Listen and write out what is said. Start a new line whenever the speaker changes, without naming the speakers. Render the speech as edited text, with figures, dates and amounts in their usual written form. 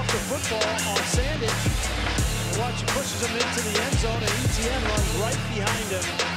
off the football on Sandage. Watch, he pushes him into the end zone, and ETN runs right behind him.